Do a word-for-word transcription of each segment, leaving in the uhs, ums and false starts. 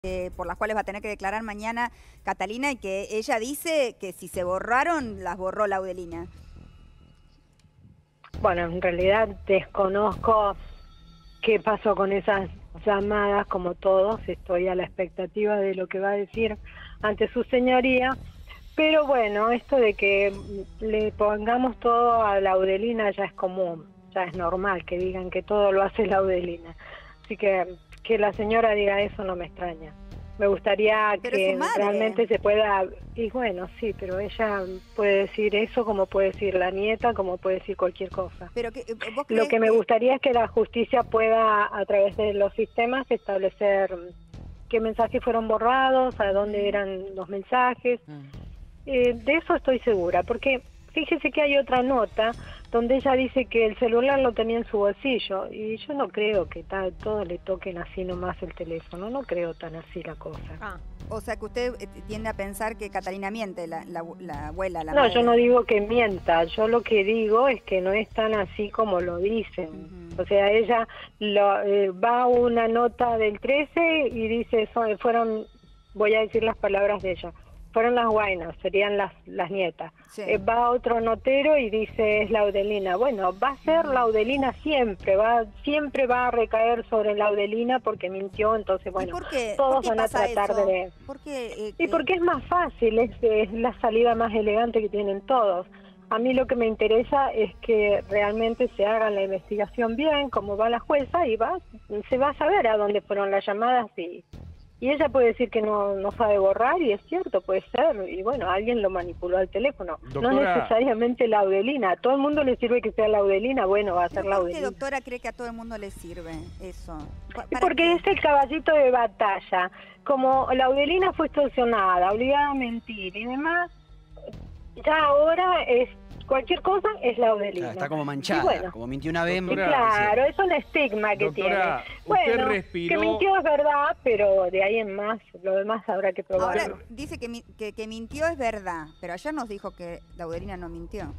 Eh, por las cuales va a tener que declarar mañana Catalina, y que ella dice que si se borraron, las borró Laudelina. Bueno, en realidad desconozco qué pasó con esas llamadas, como todos. Estoy a la expectativa de lo que va a decir ante su señoría. Pero bueno, esto de que le pongamos todo a Laudelina ya es común, ya es normal que digan que todo lo hace Laudelina. Así que que la señora diga eso no me extraña. Me gustaría pero que realmente se pueda... Y bueno, sí, pero ella puede decir eso como puede decir la nieta, como puede decir cualquier cosa. Pero que, ¿vos Lo que me que... gustaría es que la justicia pueda, a través de los sistemas, establecer qué mensajes fueron borrados, a dónde eran los mensajes. Eh, de eso estoy segura, porque fíjese que hay otra nota donde ella dice que el celular lo tenía en su bolsillo, y yo no creo que tal, todos le toquen así nomás el teléfono, no creo tan así la cosa. Ah, o sea que usted tiende a pensar que Catalina miente, la, la, la abuela, la No, madre. yo no digo que mienta, yo lo que digo es que no es tan así como lo dicen. Uh-huh. O sea, ella lo, eh, va a una nota del trece y dice, son, fueron, voy a decir las palabras de ella, fueron las guainas, serían las, las nietas. Sí. Eh, va a otro notero y dice es Laudelina. Bueno, va a ser Laudelina siempre, va siempre va a recaer sobre Laudelina porque mintió, entonces bueno, ¿por qué? todos ¿Por qué van a tratar eso? de... ¿Por qué, eh, y porque es más fácil, es, es la salida más elegante que tienen todos. A mí lo que me interesa es que realmente se haga la investigación bien, como va la jueza, y va se va a saber a dónde fueron las llamadas y... Y ella puede decir que no, no sabe borrar, y es cierto, puede ser. Y bueno, alguien lo manipuló al teléfono. Doctora, no necesariamente Laudelina. A todo el mundo le sirve que sea Laudelina, bueno, va a ser Laudelina. ¿Por qué, doctora, cree que a todo el mundo le sirve eso? Porque qué? Es el caballito de batalla. Como Laudelina fue extorsionada, obligada a mentir y demás, ya ahora es... Cualquier cosa es Laudelina. Claro, está como manchada, bueno, como mintió una vez. Doctora, claro, es un estigma que doctora, tiene. Bueno, respiró... que mintió es verdad, pero de ahí en más, lo demás habrá que probarlo. Ahora dice que, que, que mintió es verdad, pero ayer nos dijo que Laudelina no mintió.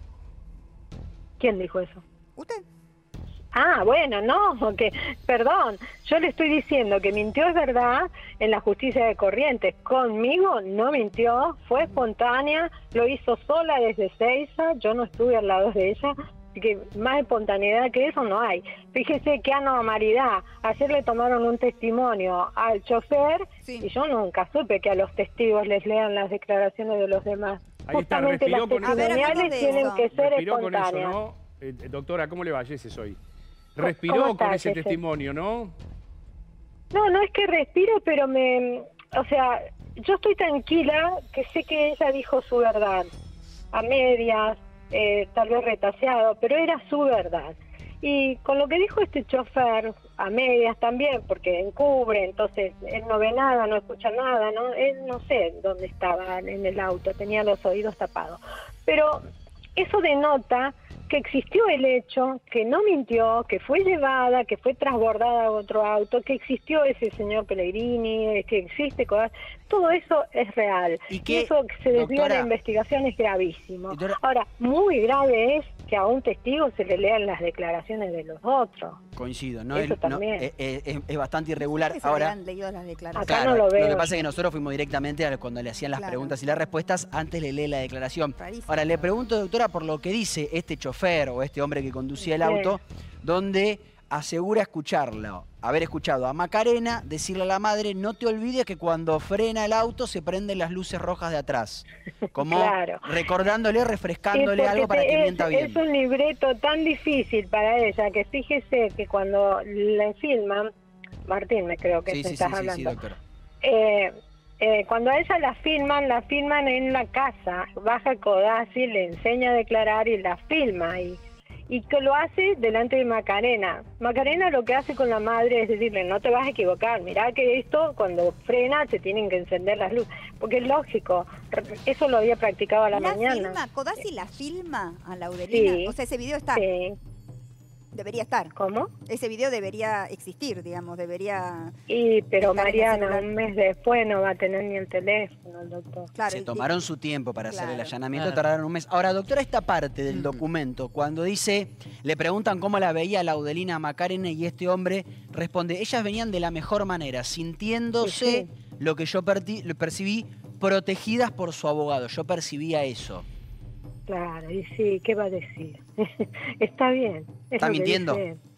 ¿Quién dijo eso? ¿Usted? Ah, bueno, no, que, perdón, yo le estoy diciendo que mintió es verdad en la justicia de Corrientes. Conmigo no mintió, fue espontánea, lo hizo sola desde Seiza, yo no estuve al lado de ella, así que más espontaneidad que eso no hay. Fíjese qué anormalidad, ayer le tomaron un testimonio al chofer, sí, y yo nunca supe que a los testigos les lean las declaraciones de los demás. Ahí Justamente está, las testimoniales tienen que ser espontáneas. Con eso, ¿no? Eh, doctora, ¿cómo le va ese hoy? Respiró con ese testimonio, ¿no? No, no es que respiro, pero me... O sea, yo estoy tranquila que sé que ella dijo su verdad. A medias, eh, tal vez retaseado, pero era su verdad. Y con lo que dijo este chofer, a medias también, porque encubre, entonces él no ve nada, no escucha nada, ¿no? Él no sé dónde estaba en el auto, tenía los oídos tapados. Pero eso denota que existió el hecho, que no mintió, que fue llevada, que fue transbordada a otro auto, que existió ese señor Pellegrini, que existe, todo eso es real. Y, que, y eso que se desvió de la investigación es gravísimo. Doctora, ahora, muy grave es que a un testigo se le lean las declaraciones de los otros. Coincido, ¿no? Eso El, también. No, es, es, es bastante irregular. Se ahora, han leído las declaraciones. Acá claro, no lo veo. Lo que pasa es que nosotros fuimos directamente a cuando le hacían las claro. preguntas y las respuestas, antes le lee la declaración. Rarísimo. Ahora, le pregunto, doctora, por lo que dice este chofer o este hombre que conducía el auto, sí, donde asegura escucharlo, haber escuchado a Macarena decirle a la madre, no te olvides que cuando frena el auto se prenden las luces rojas de atrás. Como claro. recordándole, refrescándole algo para que es, mienta bien. Es un libreto tan difícil para ella que fíjese que cuando la filman, Martín me creo que sí, se sí, estás sí, hablando. Sí, sí, doctora. Eh, eh, cuando a ella la filman, la filman en la casa, baja Codazzi, le enseña a declarar y la filma y y que lo hace delante de Macarena. Macarena lo que hace con la madre es decirle, no te vas a equivocar, mirá que esto cuando frena se tienen que encender las luces, porque es lógico, eso lo había practicado a la, la mañana. Filma, ¿Codazzi la filma a Laudelina? Sí, o sea, ese video está... Sí. Debería estar. ¿Cómo? Ese video debería existir, digamos, debería... Y, pero Mariana, un mes después no va a tener ni el teléfono, el doctor. Claro, se y, tomaron su tiempo para claro, hacer el allanamiento, claro. tardaron un mes. Ahora, doctora, esta parte del documento, cuando dice, le preguntan cómo la veía Laudelina Macarena y este hombre responde, ellas venían de la mejor manera, sintiéndose... Sí, sí. lo que yo percibí, protegidas por su abogado. Yo percibía eso. Claro, y sí, ¿qué va a decir? Está bien. ¿Está mintiendo?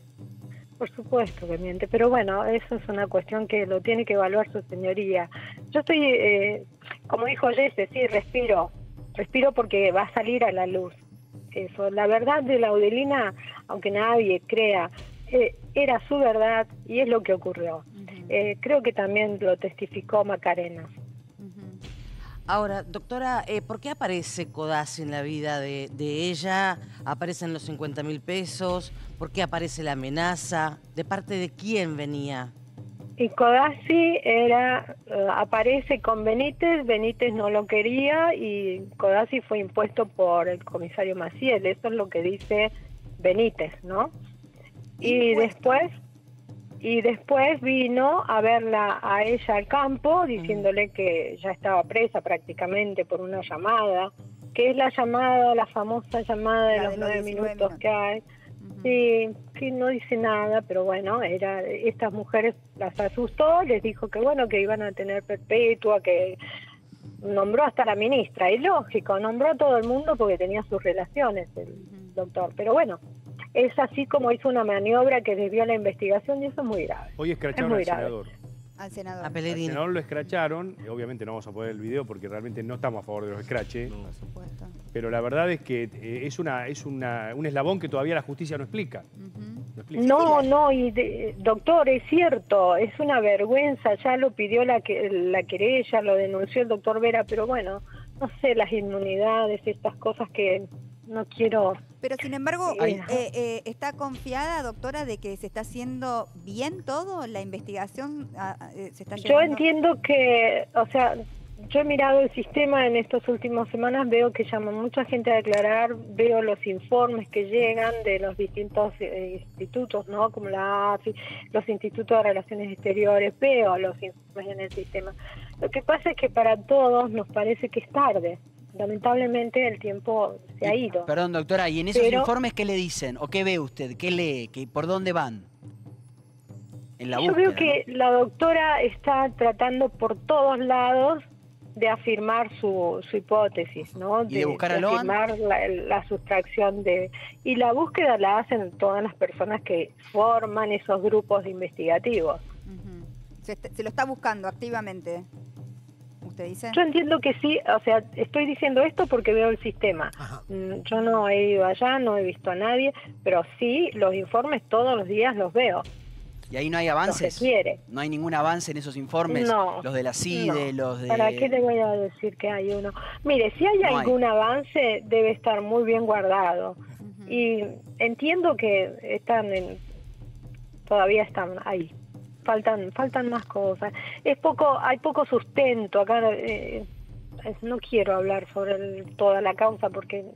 Por supuesto que miente, pero bueno, eso es una cuestión que lo tiene que evaluar su señoría. Yo estoy, eh, como dijo Jesse, sí, respiro, respiro porque va a salir a la luz. Eso, la verdad de Laudelina, aunque nadie crea, eh, era su verdad y es lo que ocurrió. Uh-huh. eh, creo que también lo testificó Macarena. Uh-huh. Ahora, doctora, eh, ¿por qué aparece Codazzi en la vida de, de ella? ¿Aparecen los cincuenta mil pesos? ¿Por qué aparece la amenaza? ¿De parte de quién venía? Y Codazzi era, uh, aparece con Benítez, Benítez no lo quería y Codazzi fue impuesto por el comisario Maciel, eso es lo que dice Benítez, ¿no? Y impuesto. después y después vino a verla a ella al campo, diciéndole que ya estaba presa prácticamente por una llamada, que es la llamada, la famosa llamada de la los nueve minutos, minutos que hay. Sí, sí, no dice nada, pero bueno, era estas mujeres las asustó, les dijo que bueno, que iban a tener perpetua, que nombró hasta la ministra, y lógico, nombró a todo el mundo porque tenía sus relaciones el uh-huh. doctor, pero bueno, es así como hizo una maniobra que desvió la investigación y eso es muy grave. Hoy escracharon al grave. senador. Al senador. A Al senador lo escracharon, y obviamente no vamos a poner el video porque realmente no estamos a favor de los escraches. No, por supuesto. Pero la verdad es que eh, es una es una un eslabón que todavía la justicia no explica. Uh-huh. No, explica. no, no, y de, doctor, es cierto, es una vergüenza, ya lo pidió la, que, la querella, lo denunció el doctor Vera, pero bueno, no sé, las inmunidades, estas cosas que no quiero... Pero sin embargo, eh, eh, eh, ¿está confiada, doctora, de que se está haciendo bien todo? ¿La investigación eh, se está llevando? Yo entiendo que, o sea, yo he mirado el sistema en estas últimas semanas, veo que llama mucha gente a declarar, veo los informes que llegan de los distintos eh, institutos, ¿no? Como la A F I, los institutos de relaciones exteriores, veo los informes en el sistema. Lo que pasa es que para todos nos parece que es tarde. Lamentablemente el tiempo se ha ido. Perdón, doctora, ¿y en esos Pero, informes qué le dicen? ¿O qué ve usted? ¿Qué lee? ¿Qué, ¿Por dónde van? En la yo búsqueda, veo que ¿no? la doctora está tratando por todos lados de afirmar su, su hipótesis, ¿no? ¿Y de buscar a de Loan? afirmar la, la sustracción de... Y la búsqueda la hacen todas las personas que forman esos grupos investigativos. Uh-huh. se, se lo está buscando activamente. ¿Usted dice? Yo entiendo que sí, o sea, estoy diciendo esto porque veo el sistema. Ajá. Yo no he ido allá, no he visto a nadie, pero sí, los informes todos los días los veo. ¿Y ahí no hay avances? Quiere. ¿No hay ningún avance en esos informes? No. Los de la CIDE, no. los de... ¿Para qué le voy a decir que hay uno? Mire, si hay no algún hay. avance, debe estar muy bien guardado. Uh-huh. Y entiendo que están en, todavía están ahí. Faltan faltan más cosas. Es poco, hay poco sustento acá. Eh, no quiero hablar sobre el, toda la causa porque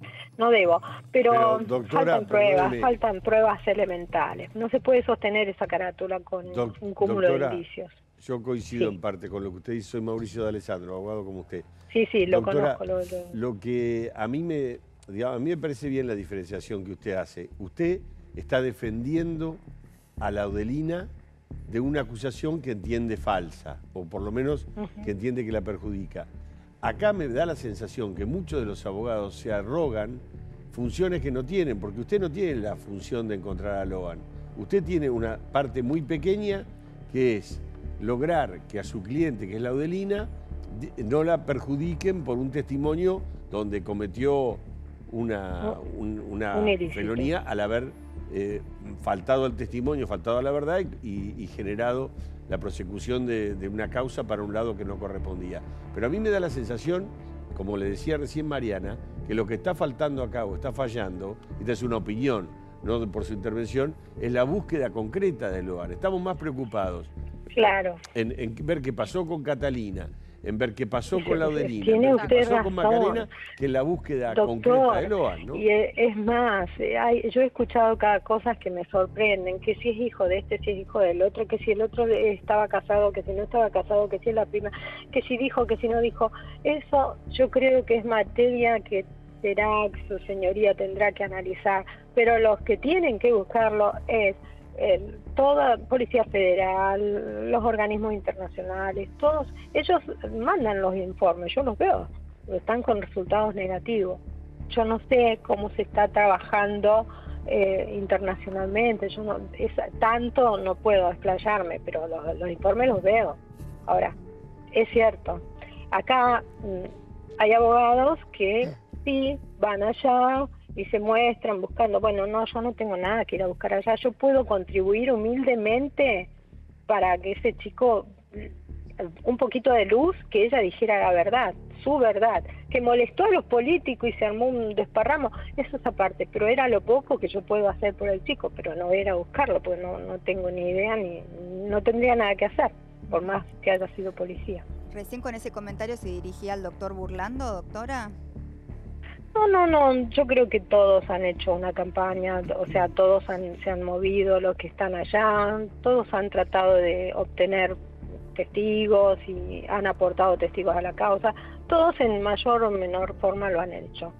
no debo, pero, pero doctora, faltan pruebas, perdóneme. faltan pruebas elementales. No se puede sostener esa carátula con Doc, un cúmulo doctora, de indicios. Yo coincido sí. en parte con lo que usted dice. Soy Mauricio de Alessandro, abogado como usted. Sí, sí, lo doctora, conozco. Lo, lo... lo que a mí me, digamos, a mí me parece bien la diferenciación que usted hace. Usted está defendiendo a Laudelina de una acusación que entiende falsa, o por lo menos uh-huh. que entiende que la perjudica. Acá me da la sensación que muchos de los abogados se arrogan funciones que no tienen, porque usted no tiene la función de encontrar a Loan. Usted tiene una parte muy pequeña que es lograr que a su cliente, que es Laudelina, no la perjudiquen por un testimonio donde cometió una, un, una un felonía al haber eh, faltado al testimonio, faltado a la verdad y, y generado la prosecución de, de una causa para un lado que no correspondía. Pero a mí me da la sensación, como le decía recién Mariana, que lo que está faltando acá o está fallando, esta es una opinión, no por su intervención, es la búsqueda concreta de Loan. Estamos más preocupados claro. en, en ver qué pasó con Catalina, en ver qué pasó con Laudelina, Tiene en ver usted qué pasó razón. con Macarena, que es la búsqueda Doctor, concreta de Loan, ¿no? Y es más, hay, yo he escuchado cada cosas que me sorprenden, que si es hijo de este, si es hijo del otro, que si el otro estaba casado, que si no estaba casado, que si es la prima, que si dijo, que si no dijo. Eso yo creo que es materia que será, que su señoría tendrá que analizar, pero los que tienen que buscarlo es el, toda Policía Federal, los organismos internacionales, todos ellos mandan los informes, yo los veo, están con resultados negativos. Yo no sé cómo se está trabajando eh, internacionalmente, yo no, es, tanto no puedo explayarme, pero los, los informes los veo. Ahora, es cierto, acá mmm, hay abogados que sí van allá y se muestran buscando, bueno, no, yo no tengo nada que ir a buscar allá, yo puedo contribuir humildemente para que ese chico, un poquito de luz, que ella dijera la verdad, su verdad, que molestó a los políticos y se armó un desparramo, eso es aparte, pero era lo poco que yo puedo hacer por el chico, pero no ir a buscarlo, porque no, no tengo ni idea, ni no tendría nada que hacer, por más que haya sido policía. ¿Recién con ese comentario se dirigía al doctor Burlando, doctora? No, no, no, yo creo que todos han hecho una campaña, o sea, todos han, se han movido, los que están allá, todos han tratado de obtener testigos y han aportado testigos a la causa, todos en mayor o menor forma lo han hecho.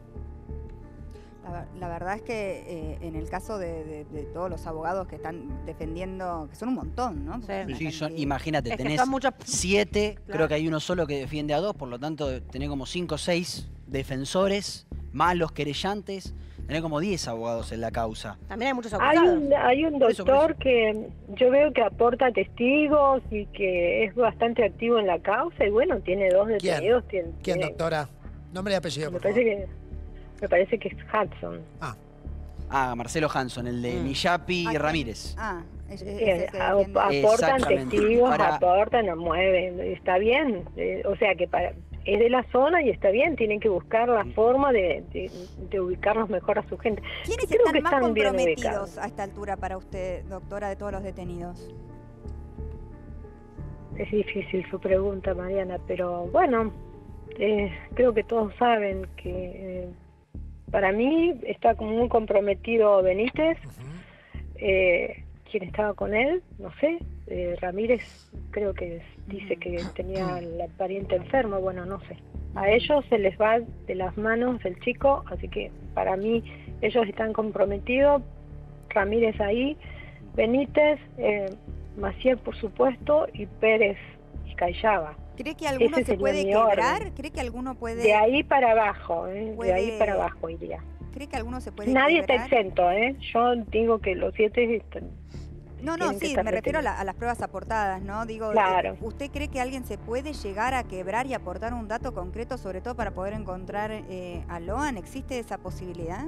La, la verdad es que eh, en el caso de, de, de todos los abogados que están defendiendo, que son un montón, ¿no? Sí, sí son, imagínate, es tenés muchas... siete, claro. Creo que hay uno solo que defiende a dos, por lo tanto tenés como cinco o seis defensores, más los querellantes, tenés como diez abogados en la causa. También hay muchos Hay acusados. un, hay un Por eso, doctor por eso. que yo veo que aporta testigos y que es bastante activo en la causa y bueno, tiene dos detenidos. ¿Quién, tiene, ¿Quién tiene, doctora? Nombre y apellido, me por parece favor. que me parece que es Hudson. Ah, Ah, Marcelo Hanson, el de Mm. Miyapi Ah, y Ramírez. Ah, es, es, Eh, es el que a- defiende. aportan Exactamente. testigos, Para- aportan, nos mueven, está bien, eh, o sea que para, es de la zona y está bien, tienen que buscar la forma de, de, de ubicarnos mejor a su gente. ¿Quiénes Creo están que más están bien comprometidos ubicados. a esta altura para usted, doctora, de todos los detenidos? Es difícil su pregunta, Mariana, pero bueno, eh, creo que todos saben que eh, para mí está como muy comprometido Benítez, eh, quien estaba con él, no sé, eh, Ramírez creo que dice que tenía la pariente enferma, bueno, no sé. A ellos se les va de las manos el chico, así que para mí ellos están comprometidos, Ramírez ahí, Benítez, eh, Maciel por supuesto y Pérez y Callaba. ¿Cree que alguno Ese se sería puede mi quebrar? orden. ¿Cree que alguno puede...? De ahí para abajo, ¿eh? puede- de ahí para abajo iría. ¿Cree que alguno se puede Nadie quebrar? está exento, ¿eh? Yo digo que los siete están... No, no, tienen que sí, estar me refiero a, la- detenidos. a las pruebas aportadas, ¿no? Digo, Claro. eh, ¿usted cree que alguien se puede llegar a quebrar y aportar un dato concreto, sobre todo para poder encontrar eh, a Loan? ¿Existe esa posibilidad?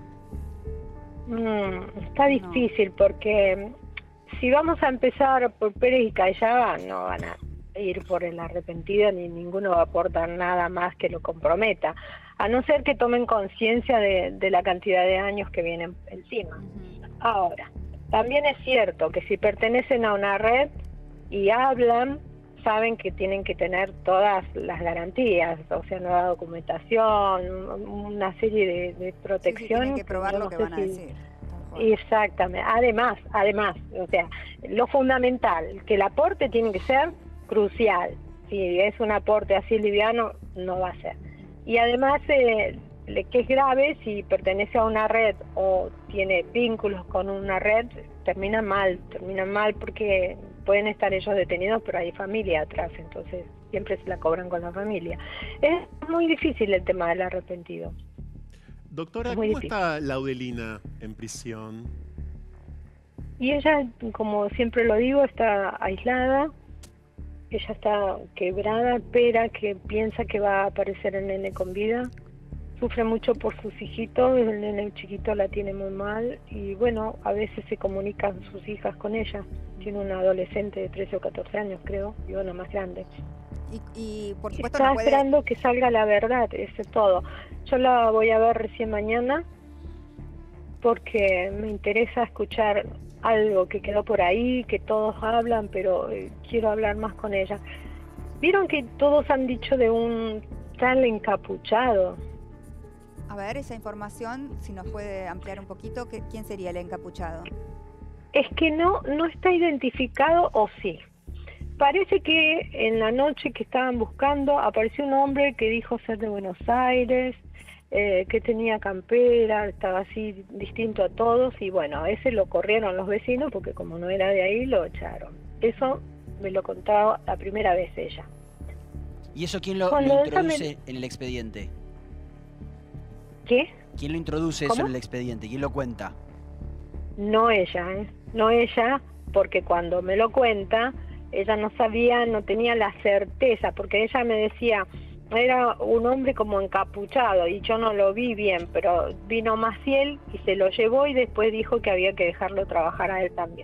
Mm, está difícil porque si vamos a empezar por Pérez y Callaba, no van a ir por el arrepentido ni ninguno va a aportar nada más que lo comprometa, a no ser que tomen conciencia de, de la cantidad de años que vienen encima. Ahora, también es cierto que si pertenecen a una red y hablan, saben que tienen que tener todas las garantías, o sea, nueva documentación, una serie de, de Sí, sí, protección. tienen que probar yo lo no que sé van a si- decir. tal cual. Exactamente. Además, además, o sea, lo fundamental, que el aporte tiene que ser crucial. Si es un aporte así liviano, no va a ser. Y además, eh, le- que es grave, si pertenece a una red o tiene vínculos con una red, termina mal, termina mal porque pueden estar ellos detenidos, pero hay familia atrás, entonces siempre se la cobran con la familia. Es muy difícil el tema del arrepentido. Doctora, Es muy ¿cómo difícil. está Laudelina en prisión? Y ella, como siempre lo digo, está aislada, ella está quebrada, espera que piensa que va a aparecer el nene con vida, sufre mucho por sus hijitos, el nene chiquito la tiene muy mal y bueno, a veces se comunican sus hijas con ella, tiene una adolescente de trece o catorce años creo, y una más grande. Y, y por supuesto Está no puede... esperando que salga la verdad, eso es todo. Yo la voy a ver recién mañana porque me interesa escuchar algo que quedó por ahí, que todos hablan, pero eh, quiero hablar más con ella. ¿Vieron que todos han dicho de un tal encapuchado? A ver, esa información, si nos puede ampliar un poquito, ¿qué- ¿quién sería el encapuchado? Es que no, no está identificado o sí. Parece que en la noche que estaban buscando apareció un hombre que dijo ser de Buenos Aires, eh, que tenía campera, estaba así distinto a todos y bueno, a ese lo corrieron los vecinos porque como no era de ahí lo echaron. Eso me lo contaba la primera vez ella. ¿Y eso quién lo, Cuando lo ella introduce me- en el expediente? ¿Qué? ¿Quién lo introduce eso ¿Cómo? en el expediente? ¿Quién lo cuenta? No ella, ¿eh? No ella, porque cuando me lo cuenta, ella no sabía, no tenía la certeza, porque ella me decía, era un hombre como encapuchado y yo no lo vi bien, pero vino Maciel y se lo llevó y después dijo que había que dejarlo trabajar a él también.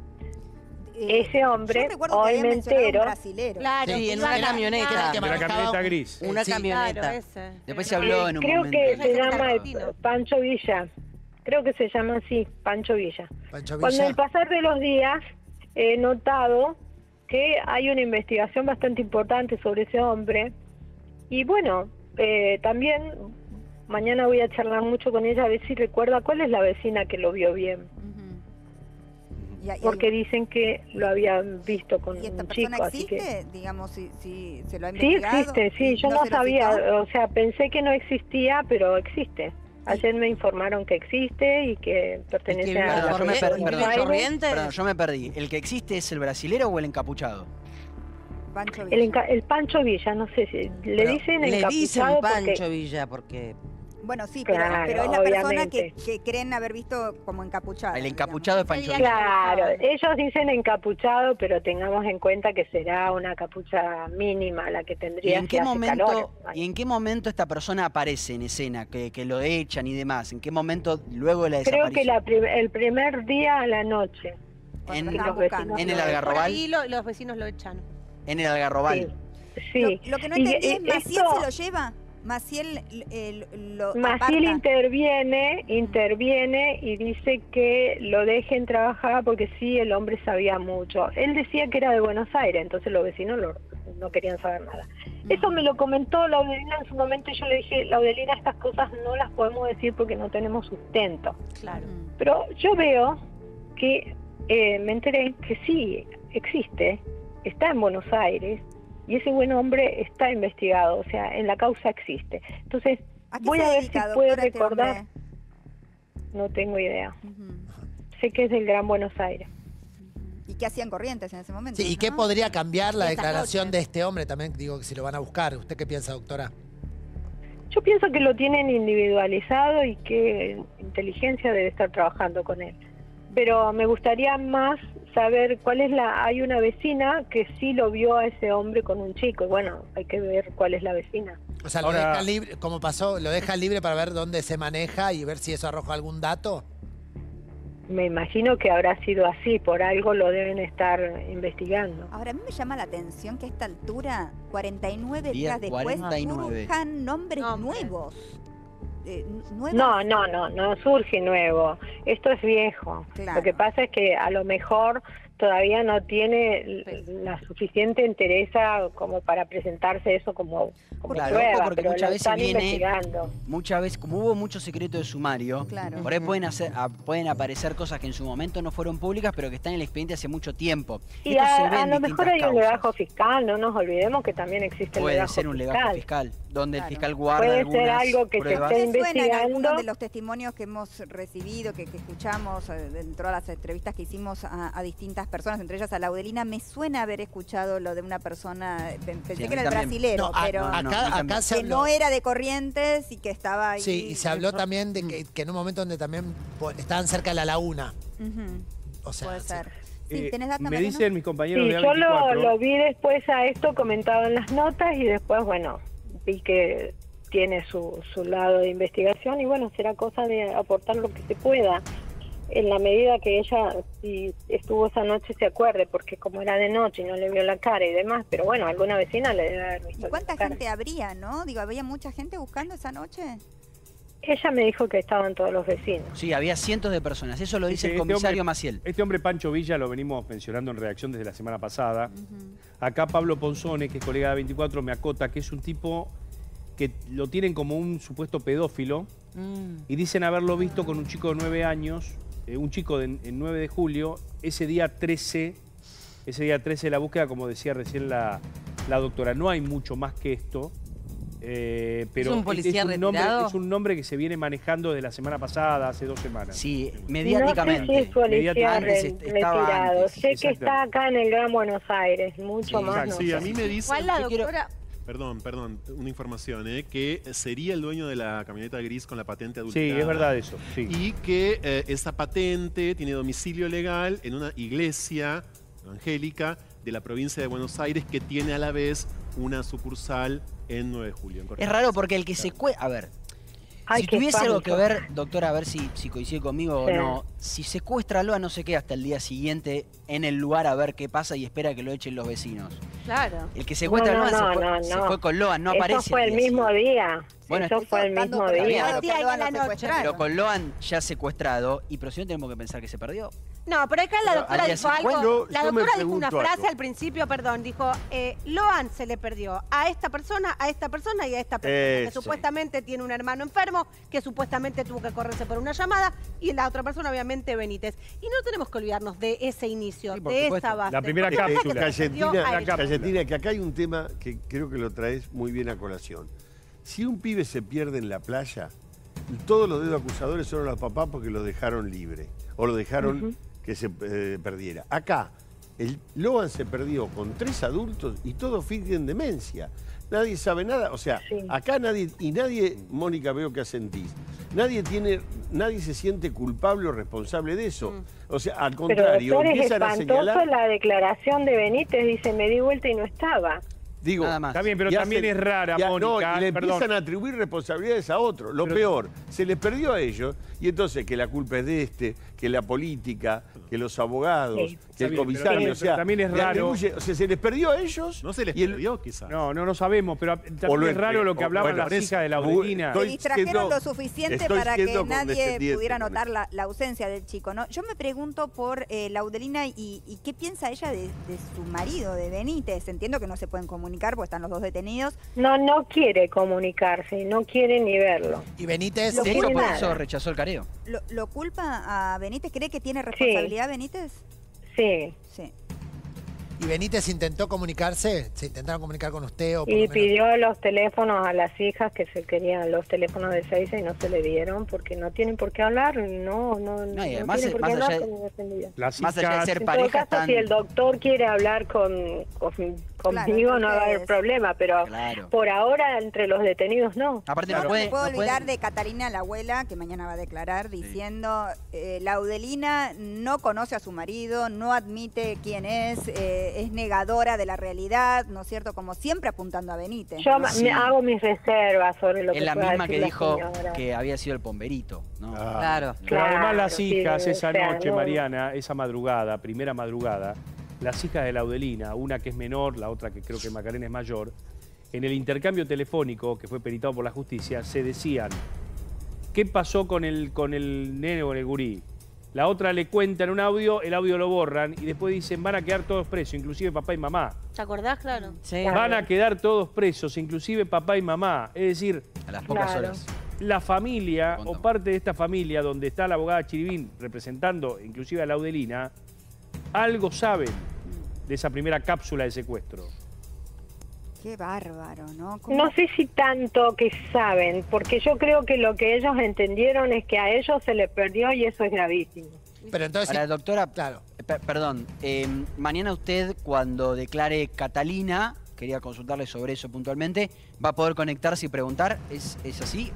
Eh, Ese hombre, yo recuerdo que hoy había me mencionado un entero, brasilero. Claro, Sí, en iba una a camioneta. caminar. Que De la manejaba camioneta un- gris. Una Sí. camioneta. Claro, ese. Después se habló en un creo momento. que Ese se es llama argentino. Pancho Villa, creo que se llama así, Pancho Villa. Pancho Con Villa. el pasar de los días he notado que hay una investigación bastante importante sobre ese hombre y bueno, eh, también mañana voy a charlar mucho con ella a ver si recuerda cuál es la vecina que lo vio bien, Ujú. Y- y- porque dicen que lo habían visto con ¿Y esta un persona chico, así que... existe? Digamos, si, si se lo ha Sí investigado. existe, sí, y yo no se lo sabía, citó. o sea, pensé que no existía, pero existe. Ayer me informaron que existe y que pertenece vive a en la Perdón, yo me provincia de perdí, Buenos perdón. Aires. Corrientes? Perdón, yo me perdí. ¿El que existe es el brasilero o el encapuchado? Pancho El, Villa. enca- el Pancho Villa, no sé si le Pero dicen Le encapuchado dicen porque- Pancho Villa porque... Bueno, sí, pero, Claro, pero es la persona que, obviamente. que creen haber visto como encapuchada. El encapuchado es Pancho Sería Villa. Claro, encapuchado. ellos dicen encapuchado, pero tengamos en cuenta que será una capucha mínima la que ¿Y tendría en si qué hace momento, calor. y en qué momento esta persona aparece en escena, que, que lo echan y demás? ¿En qué momento luego de la Creo que desaparición? la prim- el primer día a la noche. En, Cuando los estaban vecinos buscando. en el lo- Por Algarrobal. ahí lo- los vecinos lo echan. En el Algarrobal. Sí. Lo, lo que no Y, entendí es, eh, ¿Maciel esto- se lo lleva? ¿Maciel eh, lo Maciel aparta? interviene, interviene y dice que lo dejen trabajar porque sí, el hombre sabía mucho. Él decía que era de Buenos Aires, entonces los vecinos lo- no querían saber nada. Eso me lo comentó Laudelina en su momento y yo le dije, Laudelina, estas cosas no las podemos decir porque no tenemos sustento. Claro. Mm. Pero yo veo que eh, me enteré que sí existe, está en Buenos Aires y ese buen hombre está investigado, o sea, en la causa existe. Entonces, ¿A qué voy se a ver dedica, si puedo doctora, este recordar, hombre? no tengo idea. Ujú. Sé que es del Gran Buenos Aires. ¿Y qué hacían Corrientes en ese momento? Sí, ¿y qué no? podría cambiar la Esta declaración noche. de este hombre? También digo que si lo van a buscar. ¿Usted qué piensa, doctora? Yo pienso que lo tienen individualizado y que inteligencia debe estar trabajando con él. Pero me gustaría más saber cuál es la... Hay una vecina que sí lo vio a ese hombre con un chico. Y bueno, hay que ver cuál es la vecina. O sea, lo Ahora- deja libre, como pasó, lo deja libre para ver dónde se maneja y ver si eso arroja algún dato. Me imagino que habrá sido así, por algo lo deben estar investigando. Ahora, a mí me llama la atención que a esta altura, cuarenta y nueve Día días después, cuarenta y nueve. surjan nombres Nombres. nuevos. Eh, n- nuevos. No, no, no, no surge nuevo. Esto es viejo. Claro. Lo que pasa es que a lo mejor todavía no tiene l- la suficiente entereza como para presentarse eso como, como Claro, prueba, ojo, porque pero muchas lo veces están viene- investigando. Muchas veces, como hubo mucho secreto de sumario, Claro. por ahí pueden, hacer, a- pueden aparecer cosas que en su momento no fueron públicas, pero que están en el expediente hace mucho tiempo. Y Esto se a, ve a en lo mejor distintas hay un causas. legajo fiscal, no nos olvidemos que también existe el Puede legajo ser un legajo fiscal. fiscal, donde Claro. el fiscal guarda Puede ser algunas algo que se pruebas. esté ¿Qué suena en investigando? algunos de los testimonios que hemos recibido, que, que escuchamos eh, dentro de las entrevistas que hicimos a, a distintas personas, entre ellas a Laudelina? Me suena haber escuchado lo de una persona, eh, pe- pensé Sí, a que mí era el también. brasilero, No, a- pero no, no, acá, no, acá se que habló. no era de Corrientes y que estaba ahí. Sí, y se habló también de que, que en un momento donde también po- estaban cerca de la laguna. Ujú, O sea, puede sí. ser. Sí, Eh, ¿tenés data, me Mariano? dicen mis compañeros Sí, de A yo lo, veinticuatro. lo vi después a esto comentado en las notas y después, bueno, vi que tiene su, su lado de investigación y bueno, será cosa de aportar lo que se pueda en la medida que ella, si estuvo esa noche, se acuerde, porque como era de noche y no le vio la cara y demás, pero bueno, alguna vecina le debe haber visto ¿Y cuánta la cara. gente habría, no? Digo, ¿había mucha gente buscando esa noche? Ella me dijo que estaban todos los vecinos. Sí, había cientos de personas. Eso lo dice Dice, el este comisario hombre- Maciel. Este hombre Pancho Villa lo venimos mencionando en redacción desde la semana pasada. Ujú. Acá Pablo Ponzone, que es colega de A veinticuatro, me acota que es un tipo que lo tienen como un supuesto pedófilo Mm. y dicen haberlo visto con un chico de nueve años, eh, un chico de, en nueve de julio, ese día trece, ese día trece de la búsqueda, como decía recién la, la doctora. No hay mucho más que esto. Eh, pero ¿Es un policía es un nombre, retirado? es un nombre que se viene manejando desde la semana pasada, hace dos semanas. Sí, No sé mediáticamente. si es policía Antes re- est- estaba retirado. antes, Sé que está exactamente. acá en el Gran Buenos Aires, mucho Sí, más no Sí, a sé. mí me dicen, Igual la yo quiero- doctora... perdón, perdón, una información, ¿eh? que sería el dueño de la camioneta gris con la patente Sí, adulterada. es verdad eso. Sí. Y que eh, esa patente tiene domicilio legal en una iglesia evangélica de la provincia de Buenos Aires que tiene a la vez una sucursal en nueve de julio. en Es Corrientes. raro porque el que secuestra... A ver, Ay, si qué tuviese algo que pánico. ver, doctora, a ver si, si coincide conmigo Sí. o no. Si secuestra a Loa, no se queda hasta el día siguiente en el lugar a ver qué pasa y espera que lo echen los vecinos. Claro. El que secuestra No, a no, Loa se, no, fue, no, se no. fue con Loa, no Eso aparece. fue al el día mismo siguiente. día. Bueno, Eso fue el dando mismo por día. sentado que Día y Loan a la lo noche. secuestraron. Pero con Loan ya secuestrado, y pero si no tenemos que pensar que se perdió. No, pero acá la Pero doctora al día dijo algo. siguiente- Yo- la yo me doctora dijo una pregunto frase algo. al principio, perdón, dijo, eh, Loan se le perdió a esta persona, a esta persona y a esta persona, que Eso. supuestamente tiene un hermano enfermo, que supuestamente tuvo que correrse por una llamada, y la otra persona, obviamente, Benítez. Y no tenemos que olvidarnos de ese inicio, Sí, por de supuesto. esa base. La primera Porque cápsula. acá que se perdió Cayetina, a ella. Cayetina, que acá hay un tema que creo que lo traes muy bien a colación. Si un pibe se pierde en la playa, todos los dedos acusadores son los papás porque lo dejaron libre o lo dejaron que se eh, perdiera. Acá, el Loan se perdió con tres adultos y todos fingen demencia. Nadie sabe nada, o sea, Sí. acá nadie, y nadie, Mónica, veo que asentís, nadie tiene, nadie se siente culpable o responsable de eso. O sea, al Pero contrario, doctor, es empiezan a espantoso señalar. la declaración de Benítez, dice, me di vuelta y no estaba. Digo, Nada más. Está bien, pero y también hacen- es rara, y a- no, Mónica. y le perdón. empiezan a atribuir responsabilidades a otros. Lo Pero- peor, se les perdió a ellos, y entonces que la culpa es de este, que la política, que los abogados, Sí. que Está el bien, comisario, pero- o sea, pero también es le raro. atribuye- o sea, se les perdió a ellos. No se les y el- perdió, quizás. No, no lo sabemos, pero también o lo es raro lo que o- hablaban bueno, las por eso, hijas de la muy- Aurelina. estoy Se distrajeron siendo- lo suficiente estoy para que siendo nadie condescendiente pudiera con notar esto. la, la ausencia del chico, ¿no? Yo me pregunto por eh, Laudelina y, y qué piensa ella de, de su marido, de Benítez. Entiendo que no se pueden comunicar porque están los dos detenidos. No, no quiere comunicarse, no quiere ni verlo. Y Benítez, Lo De quiere hecho, por nada. eso rechazó el careo. ¿Lo, lo culpa a Benítez? ¿Cree que tiene responsabilidad Benítez? Sí, Sí. y Benítez intentó comunicarse, se intentaron comunicar con usted o por y lo menos- pidió los teléfonos a las hijas que se querían los teléfonos de Seiza y no se le dieron porque no tienen por qué hablar, no, no, no, y además, tienen por más qué hablar allá de- con la defendida. Las Más allá de hijas- ser En todo pareja, caso, están... si el doctor quiere hablar con, con- conmigo Claro, no va a haber ustedes. problema, pero Claro. por ahora entre los detenidos no. Aparte, No no me puede... puedo no puede- olvidar de Catalina, la abuela, que mañana va a declarar diciendo eh, Laudelina no conoce a su marido, no admite quién es, eh, es negadora de la realidad, ¿no es cierto? Como siempre apuntando a Benítez. Yo ¿no? ma- Sí. me hago mis reservas sobre lo Es que la pueda misma que decir la dijo señora. que había sido el pomberito, ¿no? Ah. Claro. Pero además Claro, las sí, hijas, o esa sea, noche, no. Mariana, esa madrugada, primera madrugada, las hijas de Laudelina, una que es menor, la otra que creo que Macarena es mayor, en el intercambio telefónico, que fue peritado por la justicia, se decían, ¿qué pasó con el, con el nene o con el gurí? La otra le cuentan un audio, el audio lo borran y después dicen, van a quedar todos presos, inclusive papá y mamá. ¿Te acordás, claro? Sí. Claro. Van a quedar todos presos, inclusive papá y mamá. Es decir, A las pocas Claro. horas. la familia Contame. o parte de esta familia donde está la abogada Chiribín representando inclusive a Laudelina, algo saben de esa primera cápsula de secuestro. Qué bárbaro, ¿no? ¿Cómo- No sé si tanto que saben, porque yo creo que lo que ellos entendieron es que a ellos se les perdió y eso es gravísimo. Pero entonces, Ahora, doctora, claro. eh, per- perdón, eh, mañana usted, cuando declare Catalina, quería consultarle sobre eso puntualmente, va a poder conectarse y preguntar, ¿es, es así?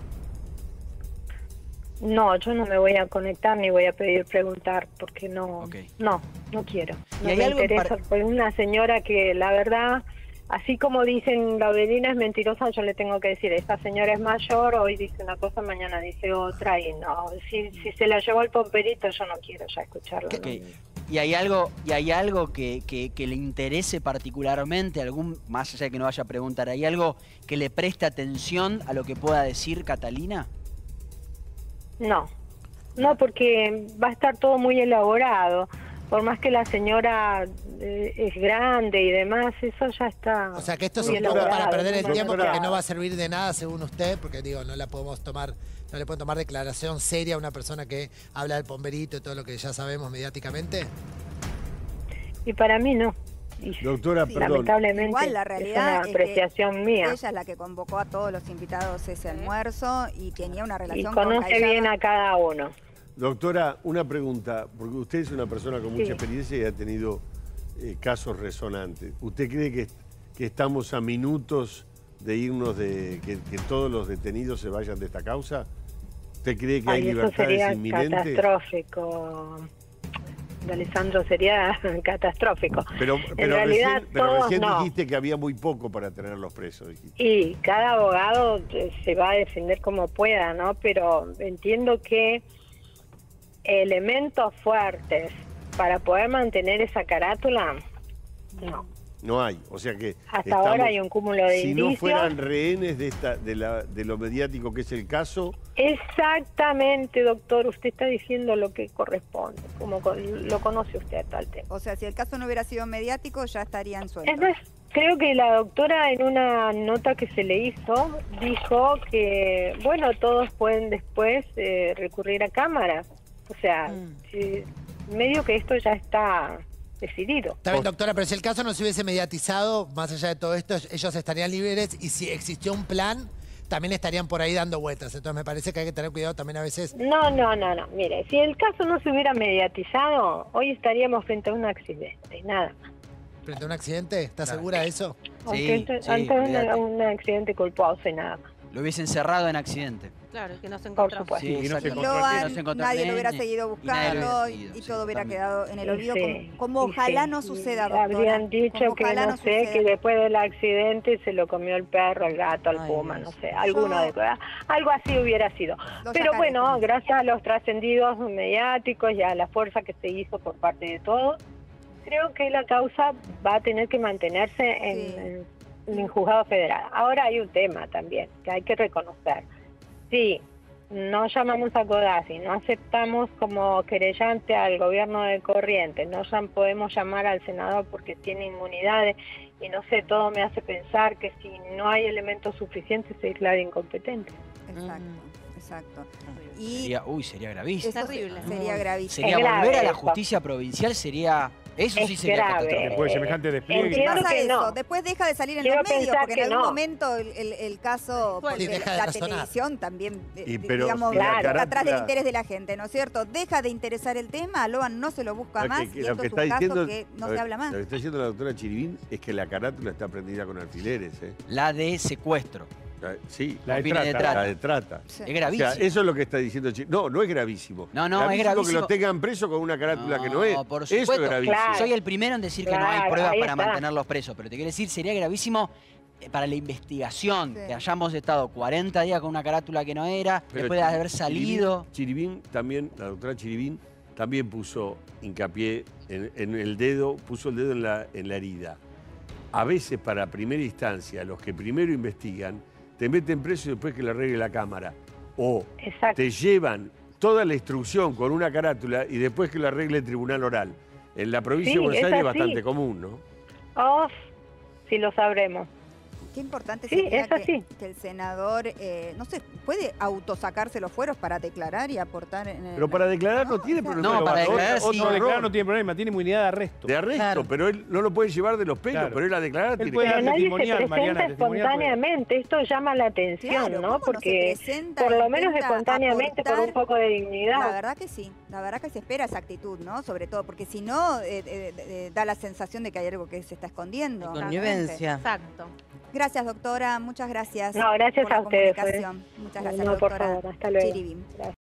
No, yo no me voy a conectar ni voy a pedir preguntar porque no, Ok. no, no quiero. ¿Y No hay me algo en interesa. par- Fue una señora que la verdad, así como dicen Laudelina es mentirosa, yo le tengo que decir, esta señora es mayor, hoy dice una cosa, mañana dice otra y no, si, si se la llevó el pomperito yo no quiero ya escucharlo. ¿Qué- ¿no? qué? ¿Y hay algo, y hay algo que, que- que le interese particularmente, algún, más allá de que no vaya a preguntar, ¿hay algo que le preste atención a lo que pueda decir Catalina? No, no, porque va a estar todo muy elaborado. Por más que la señora eh, es grande y demás, eso ya está. O sea que esto es muy un poco elaborado, para perder el muy tiempo doctora. porque no va a servir de nada según usted, porque digo, no la podemos tomar, no le pueden tomar declaración seria a una persona que habla del pomberito y todo lo que ya sabemos mediáticamente. Y para mí no. Y Doctora, Sí, perdón. lamentablemente Igual la es realidad una es que apreciación mía. Ella es la que convocó a todos los invitados a ese almuerzo y tenía una Y relación con conoce Cayetano. bien a cada uno. Doctora, una pregunta, porque usted es una persona con mucha Sí. experiencia y ha tenido eh, casos resonantes. ¿Usted cree que, que estamos a minutos de irnos de que, que todos los detenidos se vayan de esta causa? ¿Usted cree que hay Ay, eso libertades sería inminentes? catastrófico. Alessandro, sería catastrófico. Pero, en pero realidad, recién, pero todos recién no. dijiste que había muy poco para tenerlos presos. dijiste. Y cada abogado eh, se va a defender como pueda, ¿no? Pero entiendo que elementos fuertes para poder mantener esa carátula, no. No hay, o sea que Hasta estamos- ahora hay un cúmulo de si indicios. no fueran rehenes de esta de, la, de lo mediático que es el caso, Exactamente, doctor, usted está diciendo lo que corresponde, como con- lo conoce usted tal tema. O sea, si el caso no hubiera sido mediático, ya estarían sueltos. Es más, creo que la doctora en una nota que se le hizo dijo que, bueno, todos pueden después eh, recurrir a cámara. O sea, Mm. si- medio que esto ya está decidido. Está bien, doctora, pero si el caso no se hubiese mediatizado, más allá de todo esto, ellos estarían libres y si existió un plan, también estarían por ahí dando vueltas. Entonces me parece que hay que tener cuidado también a veces. No, no, no, no. Mire, si el caso no se hubiera mediatizado, hoy estaríamos frente a un accidente, nada más. Frente a un accidente, ¿está segura de eso? Ante, ante sí, un, olvídate. un accidente culposo y nada más. Lo hubiesen cerrado en accidente. Claro, que no se Por encontró. supuesto. Sí, y no se exacto. encontró Lo Que han- no se encontró nadie lo hubiera nene, seguido y nadie lo buscando hubiera y, seguido, y sí, todo hubiera totalmente. quedado en el olvido, Sí, como, como sí, ojalá sí. no suceda, doctora. Habrían dicho Como que ojalá no, no sé, suceda. que después del accidente se lo comió el perro, el gato, el Ay, puma, Dios. no sé, alguno Yo- de algo así hubiera sido. Los Pero yacarés, bueno, como- gracias a los trascendidos mediáticos y a la fuerza que se hizo por parte de todos, creo que la causa va a tener que mantenerse en, Sí. en- en el juzgado federal. Ahora hay un tema también que hay que reconocer. Sí, no llamamos a Codazzi, no aceptamos como querellante al gobierno de Corrientes, no llam- podemos llamar al senador porque tiene inmunidades y no sé, todo me hace pensar que si no hay elementos suficientes se declara incompetente. Exacto, Mm. exacto. Y Sería, uy, sería gravísimo. eso terrible. sería gravísimo. Sería Es grave volver a la eso. justicia provincial, sería... Eso sí Es sería grave. catastrófico. Después de semejante despliegue. Entiendo Pasa que eso, no. después deja de salir en Quiero los medios, pensar porque en que algún no. momento el, el- el caso, porque Sí, deja de la resonar. televisión también, eh, Y di- pero digamos, si la está atrás del carátula- interés de la gente, ¿no es cierto? Deja de interesar el tema, Loan no se lo busca lo más, que, y lo esto que es está un caso diciendo, que no lo se que- habla más. Lo que está diciendo la doctora Chirivín es que la carátula está prendida con alfileres, ¿eh? La de secuestro. La- Sí, La de Viene de trata. la de trata. Sí. Es O gravísimo. sea, eso es lo que está diciendo Chirivín. No, no es gravísimo. No, no, es que gravísimo. los tengan presos con una carátula que no es. por Eso supuesto. es gravísimo. Claro. Soy el primero en decir que no hay Claro, pruebas ahí para está. mantenerlos presos, pero te quiero decir, sería gravísimo eh, para la investigación, Sí. que hayamos estado cuarenta días con una carátula que no era, Pero después de Chirivín- haber salido. Chirivín también, la doctora Chirivín también puso hincapié en, en el dedo, puso el dedo en la, en la herida. A veces para primera instancia, los que primero investigan, te meten preso y después que le arregle la cámara. O Exacto. te llevan toda la instrucción con una carátula y después que lo arregle el tribunal oral. En la provincia Sí, de Buenos es Aires es así. bastante común, ¿no? Oh, si lo sabremos. Qué importante Sí, sería es que, así. que el senador, eh, no sé, puede autosacarse los fueros para declarar y aportar en el... Pero para declarar no, tiene o sea, problema. No, para Otro- declarar otro sí. No, error declarar no tiene problema, tiene inmunidad de arresto. de arresto, Claro. pero él no lo puede llevar de los pelos, Claro. pero él a declarar Él tiene puede que... Pero dar nadie se testimonial, presenta Mariana, testimonial puede. espontáneamente, esto llama la atención, Claro, ¿no? ¿cómo no se Porque presenta por e lo menos intenta espontáneamente, por un aportar? poco de La dignidad. verdad que sí, la verdad que se espera esa actitud, ¿no? Sobre todo, porque si no, eh, eh, eh, da la sensación de que hay algo que se está escondiendo. Connivencia. Exacto. Gracias, doctora, muchas gracias. No, gracias por la a ustedes, comunicación. Muchas gracias, No, por doctora favor, hasta luego. Chirivín. Gracias.